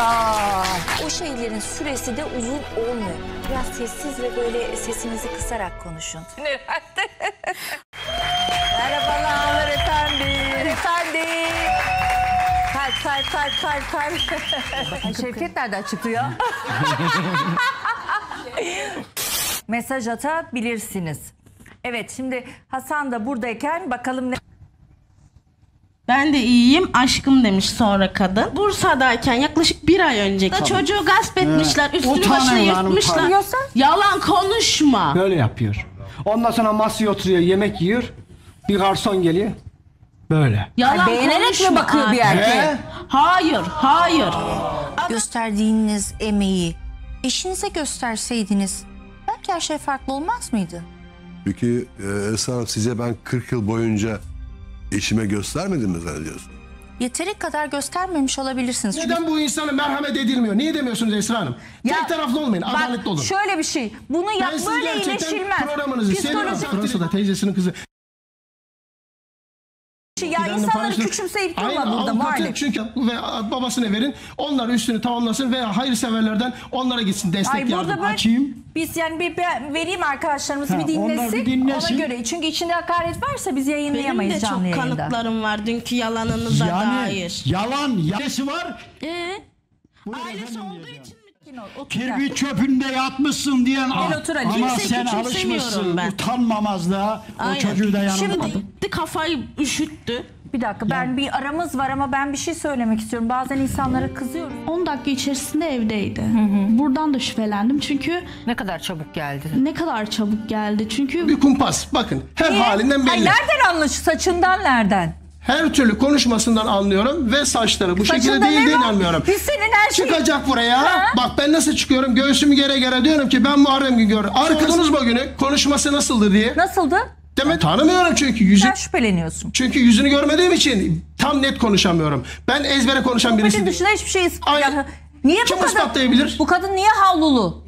O şeylerin süresi de uzun olmuyor. Biraz sessiz ve böyle sesinizi kısarak konuşun. Merhabalar efendim. Efendim. Kalp. Şevket nereden çıktı ya? Mesaj atabilirsiniz. Evet, şimdi Hasan da buradayken bakalım ne... Ben de iyiyim aşkım demiş sonra kadın. Bursa'dayken yaklaşık 1 ay önce çocuğu gasp etmişler, üstünü başını yırtmışlar. Yalan konuşma. Böyle yapıyor. Ondan sonra masaya oturuyor, yemek yiyor. Bir garson geliyor. Böyle. Yalan beğenerek konuşma mi bakıyor bir erkeğe? Hayır. Gösterdiğiniz emeği eşinize gösterseydiniz belki her şey farklı olmaz mıydı? Peki Esra Hanım, size ben 40 yıl boyunca eşime göstermedim mi zannediyorsun? Yeteri kadar göstermemiş olabilirsiniz. Neden bu insana merhamet edilmiyor? Niye demiyorsunuz Esra Hanım? Tek taraflı olmayın, adaletli olun. Şöyle bir şey, bunu Ben siz böyle gerçekten iyileşilmez. programınızı seviyorum. Burası da teyzesinin kızı. Ya insanları küçümseyip durma burada Muharrem. Çünkü ve babasına verin, onlar üstünü tamamlasın veya hayırseverlerden onlara gitsin destek yardım. Burada böyle, Açayım. biz yani bir vereyim arkadaşlarımızı bir onlar dinlesin. bir dinlesin. Ona göre. Çünkü içinde hakaret varsa biz Benim yayınlayamayız de canlı çok yayında. kanıtlarım var dünkü yalanınıza dair. Yalan yanesi var. Ailesi olduğu için mi? Kirpi çöpünde yatmışsın diyen otur Ali. ama Kimse sen küçümsemiyorum alışmışsın ben. utanmamazlığa. O çocuğu da yanına. Şimdi kafayı üşüttü. Bir dakika, ben bir aramız var ama ben bir şey söylemek istiyorum. Bazen insanlara kızıyorum. 10 dakika içerisinde evdeydi. Buradan da şüphelendim çünkü Ne kadar çabuk geldi. ne kadar çabuk geldi. Çünkü Bir kumpas, bakın her halinden belli. Ay nereden anlaş? Saçından nereden? Her türlü konuşmasından anlıyorum ve saçları bu şekilde Saçında değil ne de var? inanmıyorum. Biz senin her şeyi... Çıkacak buraya. Ha? Bak ben nasıl çıkıyorum, göğsümü gere diyorum ki ben Muharrem gün görürüm. Arkadaşınız bugünü konuşması nasıldı diye. Nasıldı? Demek tanımıyorum çünkü Sen şüpheleniyorsun. Çünkü yüzünü görmediğim için tam net konuşamıyorum. Ben ezbere konuşan birisi Bunun değilim. dışında hiçbir şey Aynen. Niye Kim bu kadın? ispatlayabilir? Bu kadın niye havlulu?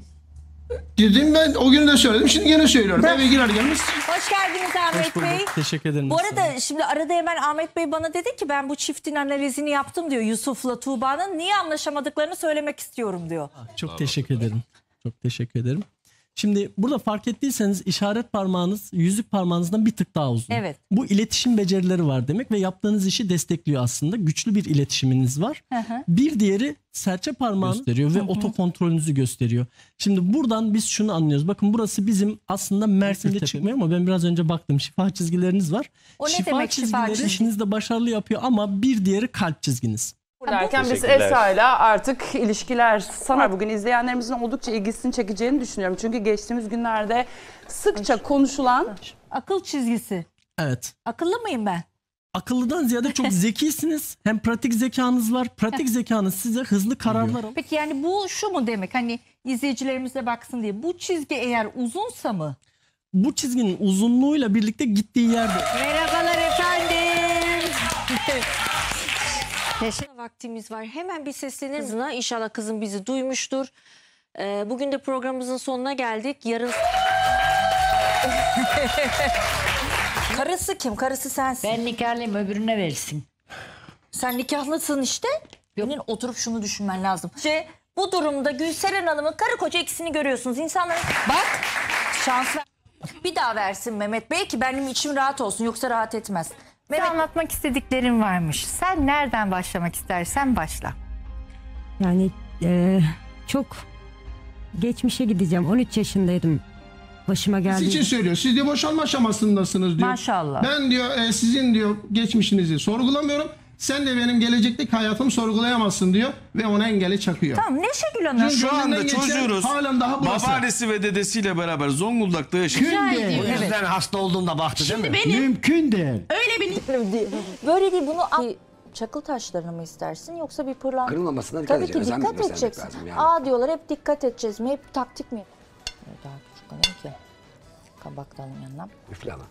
Dedim ben o günü de söyledim. Şimdi yine söylüyorum. Eve girer gelmez. Hoş geldiniz Ahmet Bey. Teşekkür ederim. Bu arada şimdi arada hemen Ahmet Bey bana dedi ki ben bu çiftin analizini yaptım diyor. Yusuf'la Tuğba'nın niye anlaşamadıklarını söylemek istiyorum diyor. Çok teşekkür ederim. Çok teşekkür ederim. Şimdi burada fark ettiyseniz işaret parmağınız yüzük parmağınızdan bir tık daha uzun. Evet. Bu iletişim becerileri var demek ve yaptığınız işi destekliyor aslında. Güçlü bir iletişiminiz var. Bir diğeri serçe parmağını gösteriyor ve otokontrolünüzü gösteriyor. Şimdi buradan biz şunu anlıyoruz. Bakın burası bizim aslında Mersin'de çıkmıyor ama ben biraz önce baktım. Şifa çizgileriniz var. O ne demek şifa çizgileri çizgisi? işinizde başarılı yapıyor ama bir diğeri kalp çizginiz. Derken biz Esra'yla artık ilişkiler sanar. Bugün izleyenlerimizin oldukça ilgisini çekeceğini düşünüyorum. Çünkü geçtiğimiz günlerde sıkça konuşulan... Akıl çizgisi. Evet. Akıllı mıyım ben? Akıllıdan ziyade çok zekisiniz. Hem pratik zekanız var. Pratik zekanız size hızlı kararlar alır. Peki yani bu şu mu demek? Hani izleyicilerimiz de baksın diye. Bu çizgi eğer uzunsa mı? Bu çizginin uzunluğuyla birlikte gittiği yerde. Merhabalar efendim. Vaktimiz var. Hemen bir seslenir kızına. İnşallah kızım bizi duymuştur. Bugün de programımızın sonuna geldik. Yarın... Karısı kim? Karısı sensin. Ben nikahlıyım, öbürüne versin. Sen nikahlısın işte. Senin oturup şunu düşünmen lazım. Bu durumda Gülseren Hanım'ın karı koca ikisini görüyorsunuz. İnsanlar bak şans ver. Bir daha versin Mehmet Bey ki benim içim rahat olsun. Yoksa rahat etmez. Mehmet... Anlatmak istediklerin varmış. Sen nereden başlamak istersen başla. Yani çok geçmişe gideceğim. 13 yaşındaydım. Başıma geldi. Siz için söylüyor. Siz de boşanma aşamasındasınız diyor. Maşallah. Ben diyor sizin diyor geçmişinizi sorgulamıyorum. Sen de benim gelecekteki hayatımı sorgulayamazsın diyor. Ve ona engeli çakıyor. Tamam Neşegül Hanım. Şu anda çözüyoruz. Halen daha burası. Babaannesi ve dedesiyle beraber Zonguldak'ta yaşıyor. Mümkün değil. O yüzden hasta olduğunda baktı değil mi? Mümkün değil. Öyle bir... Böyle değil bunu... Çakıl taşlarını mı istersin yoksa bir pırlanta? Kırılmamasına dikkat edeceğiz. Tabii ki dikkat edeceksin. Yani. Diyorlar hep dikkat edeceğiz mi? Hep taktik mi? Daha küçük alayım ki. Kabak da alayım yanına. Üfle ama.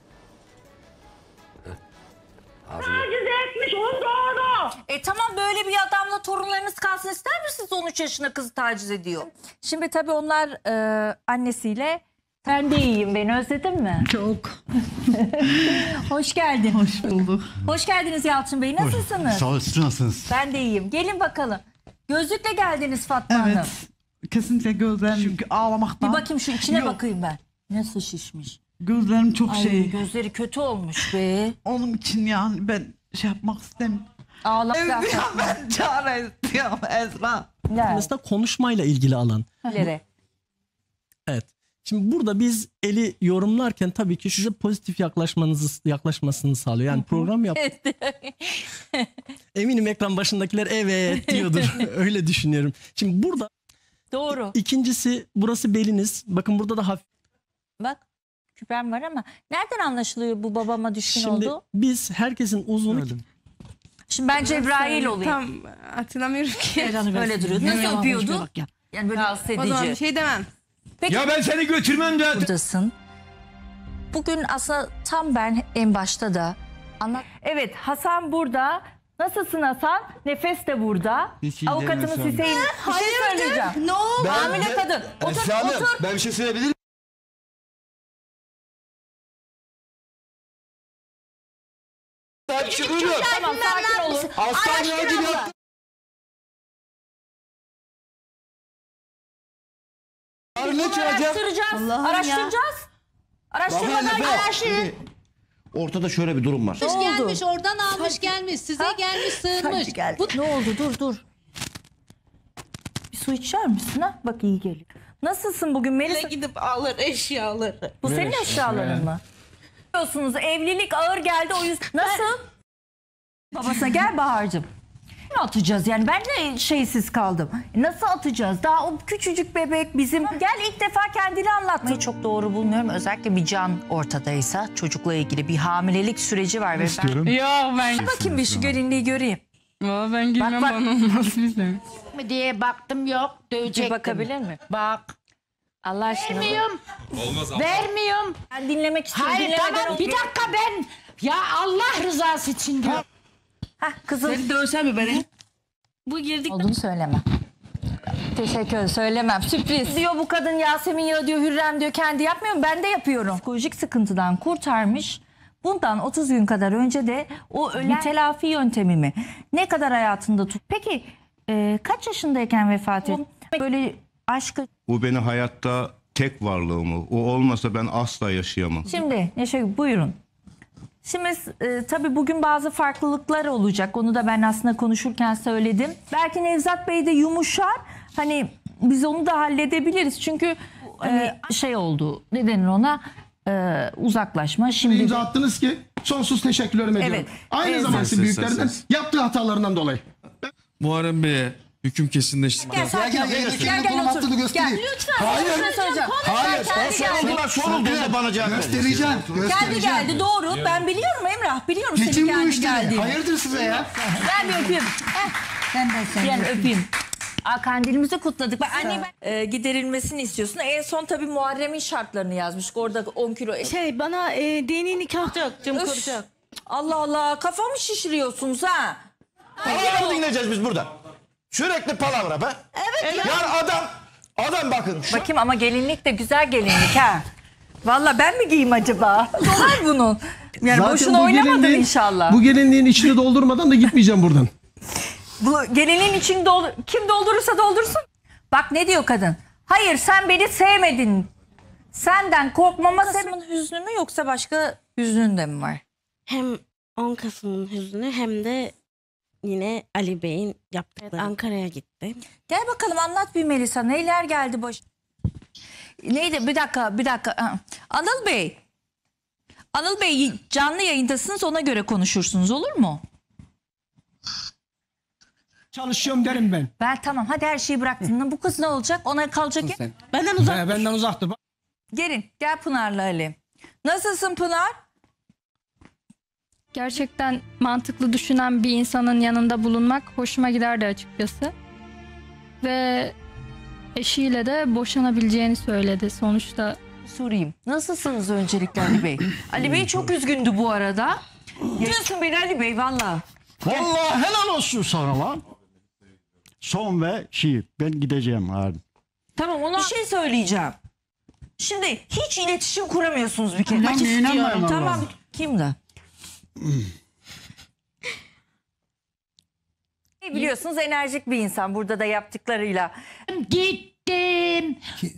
Tamam böyle bir adamla torunlarınız kalsın ister misiniz? 13 yaşında kızı taciz ediyor. Şimdi tabii onlar annesiyle sen de iyiyim, beni özledin mi? Çok. Hoş geldin. Hoş bulduk. Hoş geldiniz Yalçın Bey, nasılsınız? Sağ olun, nasılsınız? Ben de iyiyim. Gelin bakalım. Gözlükle geldiniz Fatma Hanım. Evet. Kesinlikle gözlerim çünkü ağlamaktan. Bir bakayım şu içine Yok. bakayım ben. Nasıl şişmiş? Gözlerim çok Ay, gözleri kötü olmuş be. Onun için yani ben şey yapmak istemiyorum. Ağlak Ben çare istiyorum Esra. Mesela konuşmayla ilgili alan. Evet. Şimdi burada biz eli yorumlarken tabii ki size pozitif yaklaşmasını sağlıyor. Yani program yap. Eminim ekran başındakiler evet diyordur. Öyle düşünüyorum. Şimdi burada doğru. İkincisi burası beliniz. Bakın burada da hafif. Bak küpem var ama nereden anlaşılıyor bu babama düşkün Şimdi oldu? biz herkesin uzunu. Şimdi ben Cebrail olayım. Tam hatırlamıyorum ki. Öyle duruyor. Nasıl öpüyordu? Yani böyle rahatsız edici. O zaman bir şey demem. Peki, Ya ben seni götürmem de. Buradasın. Bugün aslında tam ben en başta da anlat. Evet, Hasan burada. Nasılsın Hasan? Nefes de burada. Avukatımız Hüseyin. Bir şey söyleyeceğim. Ne oldu? Hamile kadın. Otur. Ben bir şey söyleyebilir miyim? Tamam, sakin olun. Hastaneye gidiyor. Ne çağıracağız? Araştıracağız. Araştırmadan araştırın. Ortada şöyle bir durum var. Ne oldu? Gelmiş oradan almış gelmiş size gelmiş sığınmış. Ne oldu? Dur. Bir su içer misin ha? Bak iyi geliyor. Nasılsın bugün Melisa? Gidip alır eşyaları. Bu senin eşyaların mı? Biliyorsunuz evlilik ağır geldi o yüzden. Nasıl? Babasına gel Bahar'cığım. Ne atacağız yani ben de şeysiz kaldım. Nasıl atacağız? Daha o küçücük bebek bizim. Gel ilk defa kendini anlatmayı çok doğru bulmuyorum. Özellikle bir can ortadaysa çocukla ilgili bir hamilelik süreci var. Ve İstiyorum. Yok ben. Bakayım bir şu gelinliği göreyim. Ben girmem bana olmaz bizden. Mi diye baktım yok dövecektim. Bir bakabilir mi? Bak. Allah aşkına. Vermiyorum. Olmaz Vermiyorum. Ben dinlemek istiyorum. Hayır tamam bir dakika ben. Ya Allah rızası için diyor. Hah kızım. Seni dövsen mi beni? Bu girdik. Olduğunu söyleme. Teşekkür ederim. Söylemem. Sürpriz. Diyor bu kadın Yasemin Yağı diyor Hürrem diyor kendi yapmıyor mu? Ben de yapıyorum. Psikolojik sıkıntıdan kurtarmış. Bundan 30 gün kadar önce de o ölen telafi yöntemi mi? Ne kadar hayatında tut? Peki kaç yaşındayken vefat etti? Böyle aşkı. Bu beni hayatta tek varlığımı. O olmasa ben asla yaşayamam. Şimdi Neşe buyurun. Şimdi tabii bugün bazı farklılıklar olacak. Onu da ben aslında konuşurken söyledim. Belki Nevzat Bey de yumuşar. Hani biz onu da halledebiliriz. Çünkü hani şey oldu. Ne denir ona? Uzaklaşma. Şimdi İmza attınız ki sonsuz teşekkürlerimi ediyorum. Evet. Aynı zamanda büyüklerden yaptığı hatalarından dolayı. Muharrem Bey'e hüküm kesinleşti. Gel otur. Gel lütfen. Hayır. Hayır. Sorular sorulduğunda bana cevap Göstereceğim. Geldi doğru. Ben biliyorum Emrah. Biliyorum Geçin senin bu geldi işleri. geldiğini. Hayırdır size ya? Ben bir öpeyim. Ben de seni. Yani öpeyim. Kandilimizi kutladık. Bak anne giderilmesini istiyorsun. En son tabii Muharrem'in şartlarını yazmıştık. Orada 10 kilo. Bana dini nikah yapacağım kuracak. Allah Allah kafamı şişiriyorsunuz ha. Palavra mı dinleyeceğiz biz burada? Sürekli palavra be. Evet ya. Yani adam bakın. Bakayım ama gelinlik de güzel gelinlik ha. Valla ben mi giyeyim acaba? Dolar bunun. Yani Zaten boşuna bu oynamadın gelinliğin- inşallah. Bu gelinliğin içini doldurmadan da gitmeyeceğim buradan. Bu gelinin için kim doldurursa doldursun. Bak ne diyor kadın? Hayır sen beni sevmedin. Senden korkmama sebebin hüznü mü yoksa başka hüznün de mi var? Hem 10 Kasım'ın hüznü hem de yine Ali Bey'in yaptıkları. Ankara'ya gitti. Gel bakalım anlat bir Melisa. Neler geldi baş... Neydi? Bir dakika. Anıl Bey canlı yayındasınız ona göre konuşursunuz olur mu? Çalışıyorum derim ben. Ben tamam hadi her şeyi bıraktın. Bu kız ne olacak? Ona kalacak ya. Benden uzak. Benden uzaktı. Gelin gel Pınar'la Ali. Nasılsın Pınar? Gerçekten mantıklı düşünen bir insanın yanında bulunmak hoşuma giderdi açıkçası. Ve eşiyle de boşanabileceğini söyledi sonuçta. Sorayım. Nasılsınız öncelikle Ali Bey? Ali Bey çok üzgündü bu arada. Diyorsun beni Ali Bey valla. Vallahi helal olsun sana lan. Son ve ben gideceğim abi. Tamam ona bir şey söyleyeceğim. Şimdi hiç iletişim kuramıyorsunuz bir kere. Ben de inanmıyorum Tamam. Allah'ım. Kimle? Biliyorsunuz enerjik bir insan burada da yaptıklarıyla. Gittim.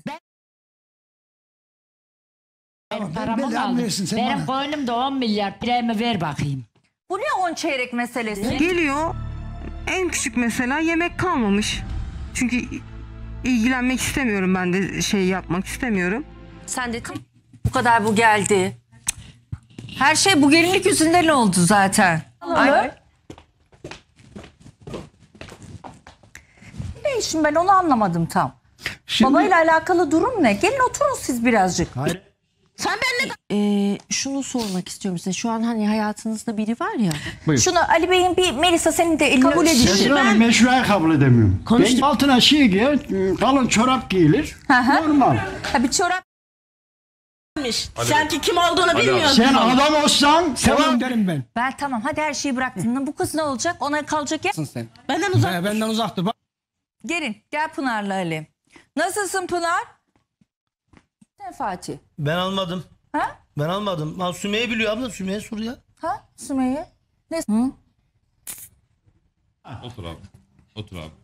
Ben paramı aldım. Benim koynumda 10 milyar piremi ver bakayım. Bu ne 10 çeyrek meselesi? Geliyor. En küçük mesela yemek kalmamış. Çünkü ilgilenmek istemiyorum, ben de şey yapmak istemiyorum. Sen de bu kadar bu geldi. Her şey bu gelinlik yüzünden oldu zaten. Ay. Ne şimdi ben onu anlamadım tam. Babayla alakalı durum ne? Gelin oturun siz birazcık. Hayır. Sen benimle... Şunu sormak istiyorum size. Şu an hani hayatınızda biri var ya. Buyur. Şunu Ali Bey'in bir Melisa senin de kabul edişi. Ben meşruya kabul edemiyorum. Konuştum. Ben altına şey giyer, kalın çorap giyilir. Normal. Ha, bir çorap. Sen ki kim olduğunu bilmiyorsun. Sen adam olsan Tamam derim ben. Ben tamam hadi her şeyi bıraktın. Bu kız ne olacak? Ona kalacak ya. Sen. Benden uzak. Benden uzaktır. Bak. Gelin gel Pınar'la Ali. Nasılsın Pınar? Ne Fatih? Ben almadım. Ha? Ben almadım. Lan Sümeyye biliyor abla. Sümeyye sor ya. Ha Sümeyye? Ne? Hı? Otur abi. Otur abi.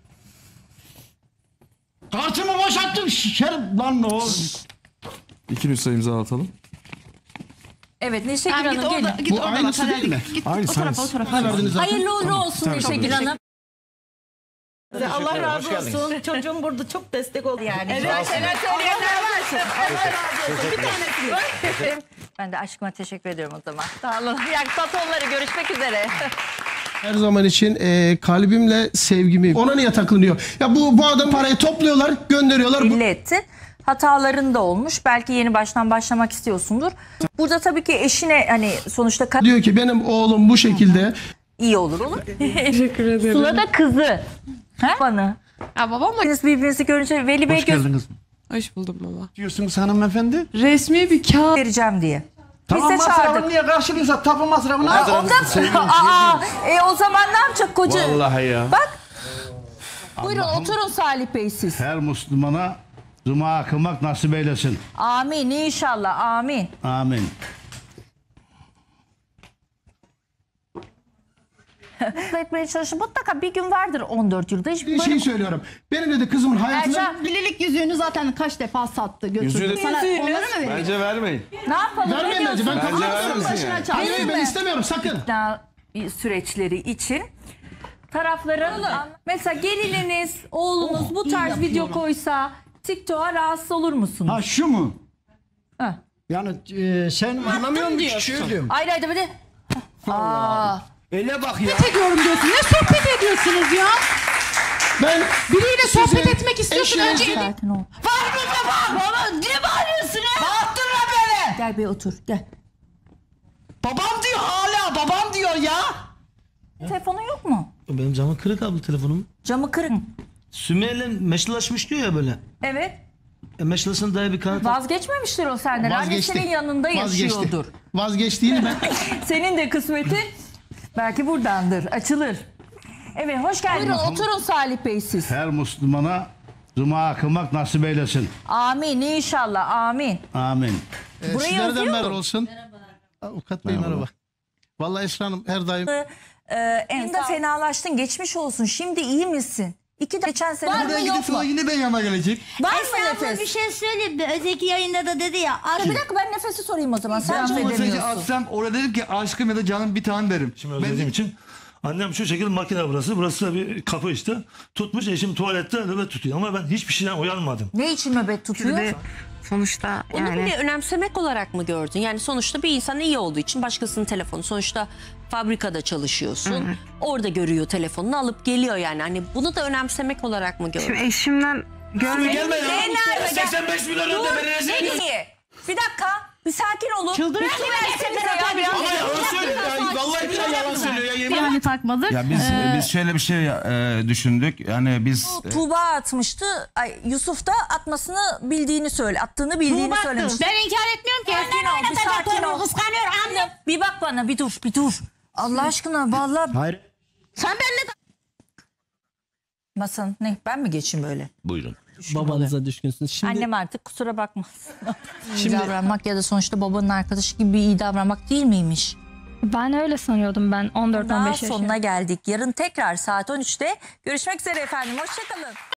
kartımı boşalttın şerif lan o. 2 nüsha imza atalım. Evet Neşegül Hanım gelin. Bu aynısı değil mi? Aynısı. Hayırlı uğurlu olsun Neşegül Hanım. Allah razı olsun. Çocuğum burada çok destek oldu yani. Evet söyleyenler varsın. Allah razı olsun. Bir tanesi. Ben de aşkıma teşekkür ediyorum o zaman. Sağ olun. Tatonları görüşmek üzere. Her zaman için kalbimle sevgimi. Ona niye takılıyor? Ya bu adam parayı topluyorlar, gönderiyorlar. Belli etti. Hataların da olmuş. Belki yeni baştan başlamak istiyorsundur. Burada tabii ki eşine hani sonuçta Diyor ki benim oğlum bu şekilde. iyi olur. Teşekkür ederim. Sıla da kızı. Ha? Bana. Ya babamla Biz birbirinizi görünce Veli Bey Hoş geldiniz. hoş buldum baba. Diyorsunuz hanımefendi. Resmi bir kağıt vereceğim diye. Tamam, Biz de çağırdık. masrafını niye karşılıyorsa tapu masrafını O zaman ne yapacak koca? Vallahi ya. Bak. Buyurun oturun Salih Bey siz. Her Müslümana cuma kılmak nasip eylesin. Amin inşallah amin. Amin. Etmeye çalışın. Mutlaka bir gün vardır 14 yılda. Hiç Bir şey söylüyorum. Benim de kızımın hayatında... Ercan, Bilelik yüzüğünü zaten kaç defa sattı götürdü. Yüzüğünü- Sana onları mı vereyim? Bence vermeyin. ne yapalım? Vermeyin bence. Ben kabul etmiyorum. vermesin yani. Hayır ben istemiyorum sakın. İkna süreçleri için tarafların mesela gelininiz, oğlunuz bu tarz video koysa TikTok'a rahatsız olur musunuz? Ha şu mu? Ha. Yani sen anlamıyorum bir küçüğü diyorum. Hayır bir de. Aa. Öyle bak ya. Sohbet ediyorum diyorsun. Ne sohbet ediyorsunuz ya? Ben Biriyle sohbet etmek istiyorsun önce. Sakin ol. Var mı baba? Baba ne bağırıyorsun ya? Bağırttırma beni. Gel bir otur gel. Babam diyor hala babam diyor ya. Telefonun yok mu? Benim camı kırık abla telefonum. Camı kırık. Sümeyye'yle meşrulaşmış diyor ya böyle. Evet. Meşrulasına dair bir kanıt. Vazgeçmemiştir o senden. Annesinin yanında yaşıyordur. Vazgeçtiğini ben... Senin de kısmetin belki buradandır. Açılır. Evet hoş geldiniz. Buyurun oturun Salih Bey siz. Her Müslümana cuma kılmak nasip eylesin. Amin inşallah amin. Amin. Burayı Sizlerden yazıyor merhaba mu? olsun. Avukat Bey merhaba. Vallahi Esra Hanım her daim. En de fenalaştın geçmiş olsun. Şimdi iyi misin? Geçen sene Buraya gidip sonra yine ben yanıma gelecek. Var mı Esra nefes? bir şey söyleyeyim mi? Öteki yayında da dedi ya. Bir dakika ben nefesi sorayım o zaman. Sen Ben bu mesajı affedemiyorsun. atsam orada dedim ki aşkım ya da canım bir tane derim. Şimdi özlediğim için annem şu şekilde makine burası. Burası da bir kapı işte. Tutmuş eşim tuvalette nöbet tutuyor ama ben hiçbir şeyden uyanmadım. Ne için nöbet tutuyor? Sonuçta onu yani. bile önemsemek olarak mı gördün? Yani sonuçta bir insan iyi olduğu için başkasının telefonu. Sonuçta fabrikada çalışıyorsun. Orada görüyor telefonunu alıp geliyor yani. Hani bunu da önemsemek olarak mı gördün? Şimdi eşimden görmedim. Gelme ya. 85 milyon önde beni rezil Ne ediyorsun. diye? Bir dakika. Bir sakin olun. Çıldırıyor Bir mu? versenize ya. Ama yalan söylüyor ya. Vallahi billahi yalan söylüyor ya. Yemin Yani takmadık. Ya biz şöyle bir şey düşündük. Yani biz Tuğba atmıştı. Yusuf da atmasını bildiğini attığını bildiğini söylemiş. Ben inkar etmiyorum ki. Sakin ol, bir sakin ol. Kıskanıyorum anne. Bir bak bana, bir dur. Allah aşkına vallahi. Hayır. Sen benimle Masan ne? Ben mi geçeyim böyle? buyurun. Babanıza düşkünsünüz. Şimdi Annem artık kusura bakmasın. İyi Şimdi- davranmak ya da sonuçta babanın arkadaşı gibi iyi davranmak değil miymiş? Ben öyle sanıyordum ben 14-15 Daha yaşında. sonuna geldik. Yarın tekrar saat 13'te görüşmek üzere efendim. Hoşçakalın.